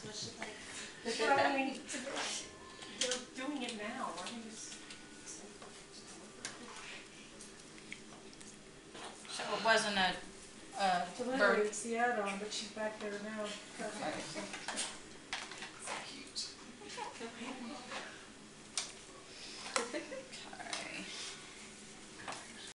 what she likes. That's what I mean, they're doing it now. Why don't you just... So it wasn't a So anyway, birth. it's the add-on, but she's back there now.